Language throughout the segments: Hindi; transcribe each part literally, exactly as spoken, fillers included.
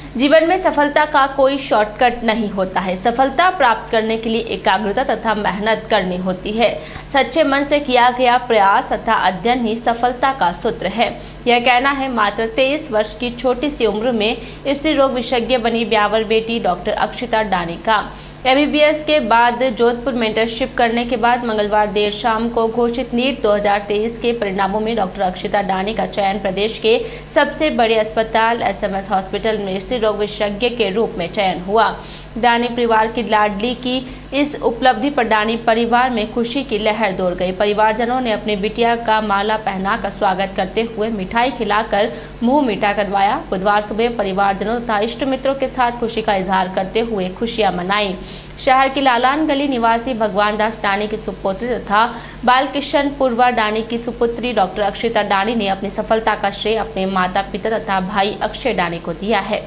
जीवन में सफलता का कोई शॉर्टकट नहीं होता है। सफलता प्राप्त करने के लिए एकाग्रता तथा मेहनत करनी होती है। सच्चे मन से किया गया प्रयास तथा अध्ययन ही सफलता का सूत्र है। यह कहना है मात्र तेईस वर्ष की छोटी सी उम्र में स्त्री रोग विशेषज्ञ बनी ब्यावर बेटी डॉक्टर अक्षिता डानी का। एमबीबीएस के बाद जोधपुर में इंटर्नशिप करने के बाद मंगलवार देर शाम को घोषित नीट दो हज़ार तेईस के परिणामों में डॉक्टर अक्षिता डानी का चयन प्रदेश के सबसे बड़े अस्पताल एसएमएस हॉस्पिटल में स्त्री रोग विशेषज्ञ के रूप में चयन हुआ। डानी परिवार की लाडली की इस उपलब्धि पर डानी परिवार में खुशी की लहर दौड़ गई। परिवारजनों ने अपनी बिटिया का माला पहनाकर स्वागत करते हुए मिठाई खिलाकर मुंह मीठा करवाया। बुधवार सुबह परिवारजनों तथा इष्ट मित्रों के साथ खुशी का इजहार करते हुए खुशियां मनाई। शहर की लालान गली निवासी भगवान दास डानी की सुपुत्री तथा बालकिशन पूर्वा डानी की सुपुत्री डॉक्टर अक्षिता डानी ने अपनी सफलता का श्रेय अपने माता पिता तथा भाई अक्षय डानी को दिया है।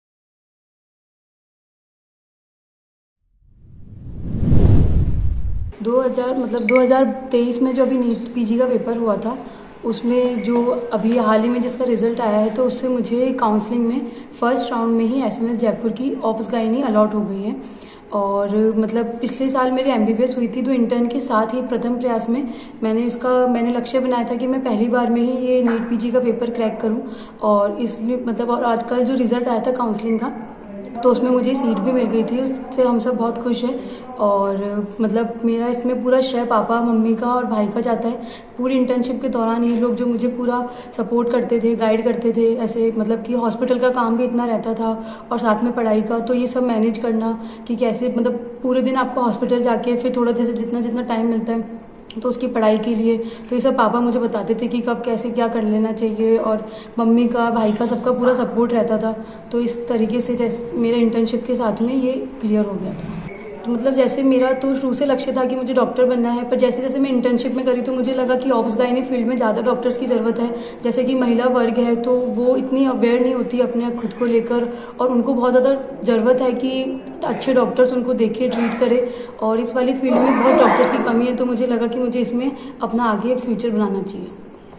दो हज़ार मतलब दो हज़ार तेईस में जो अभी नीट पीजी का पेपर हुआ था, उसमें जो अभी हाल ही में जिसका रिजल्ट आया है, तो उससे मुझे काउंसलिंग में फर्स्ट राउंड में ही एसएमएस जयपुर की ऑप्स गायनी अलॉट हो गई है। और मतलब पिछले साल मेरी एमबीबीएस हुई थी, तो इंटर्न के साथ ही प्रथम प्रयास में मैंने इसका मैंने लक्ष्य बनाया था कि मैं पहली बार में ही ये नीट पीजी का पेपर क्रैक करूं। और इसलिए मतलब और आज का जो रिज़ल्ट आया था काउंसलिंग का, तो उसमें मुझे सीट भी मिल गई थी। उससे हम सब बहुत खुश हैं। और मतलब मेरा इसमें पूरा श्रेय पापा मम्मी का और भाई का जाता है। पूरी इंटर्नशिप के दौरान ये लोग जो मुझे पूरा सपोर्ट करते थे, गाइड करते थे, ऐसे मतलब कि हॉस्पिटल का काम भी इतना रहता था और साथ में पढ़ाई का, तो ये सब मैनेज करना कि कैसे मतलब पूरे दिन आपको हॉस्पिटल जाके फिर थोड़ा जैसे जितना जितना टाइम मिलता है तो उसकी पढ़ाई के लिए, तो ये सब पापा मुझे बताते थे कि कब कैसे क्या कर लेना चाहिए। और मम्मी का भाई का सबका पूरा सपोर्ट रहता था। तो इस तरीके से जैसे मेरे इंटर्नशिप के साथ में ये क्लियर हो गया था। तो मतलब जैसे मेरा तो शुरू से लक्ष्य था कि मुझे डॉक्टर बनना है, पर जैसे जैसे मैं इंटर्नशिप में करी तो मुझे लगा कि ऑब्स गायनी फील्ड में ज़्यादा डॉक्टर्स की ज़रूरत है। जैसे कि महिला वर्ग है तो वो इतनी अवेयर नहीं होती अपने खुद को लेकर, और उनको बहुत ज़्यादा ज़रूरत है कि अच्छे डॉक्टर्स उनको देखे, ट्रीट करे। और इस वाली फील्ड में बहुत डॉक्टर्स की कमी है, तो मुझे लगा कि मुझे इसमें अपना आगे फ्यूचर बनाना चाहिए।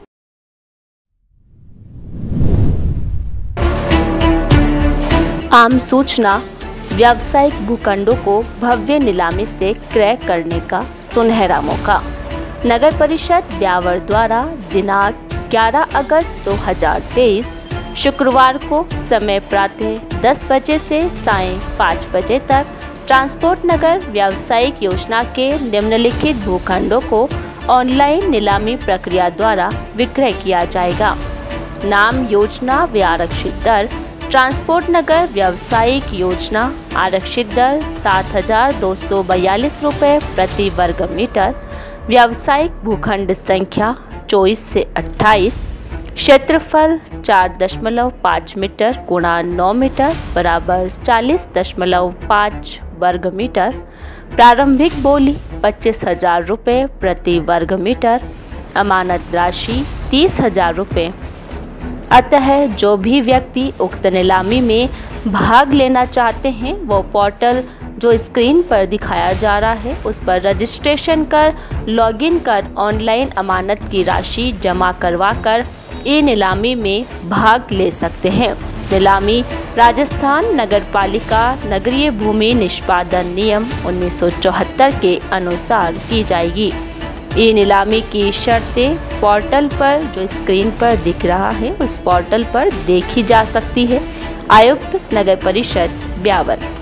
आम सूचना व्यावसायिक भूखंडों को भव्य नीलामी से क्रय करने का सुनहरा मौका। नगर परिषद ब्यावर द्वारा दिनांक ग्यारह अगस्त दो हज़ार तेईस शुक्रवार को समय प्रातः दस बजे से सायं पाँच बजे तक ट्रांसपोर्ट नगर व्यावसायिक योजना के निम्नलिखित भूखंडों को ऑनलाइन नीलामी प्रक्रिया द्वारा विक्रय किया जाएगा। नाम, योजना व आरक्षित दर। ट्रांसपोर्ट नगर व्यावसायिक योजना आरक्षित दर सात हजार दो सौ बयालीस रुपये प्रति वर्ग मीटर। व्यावसायिक भूखंड संख्या चौबीस से अट्ठाईस। क्षेत्रफल चार दशमलव पाँच मीटर गुणा नौ मीटर बराबर चालीस दशमलव पाँच वर्ग मीटर। प्रारंभिक बोली पच्चीस हजार रुपये प्रति वर्ग मीटर। अमानत राशि तीस हजार रुपये। अतः जो भी व्यक्ति उक्त नीलामी में भाग लेना चाहते हैं वो पोर्टल जो स्क्रीन पर दिखाया जा रहा है उस पर रजिस्ट्रेशन कर लॉगिन कर ऑनलाइन अमानत की राशि जमा करवा कर ई नीलामी में भाग ले सकते हैं। नीलामी राजस्थान नगरपालिका नगरीय भूमि निष्पादन नियम उन्नीस सौ चौहत्तर के अनुसार की जाएगी। ई नीलामी की शर्तें पोर्टल पर जो स्क्रीन पर दिख रहा है उस पोर्टल पर देखी जा सकती है। आयुक्त नगर परिषद ब्यावर।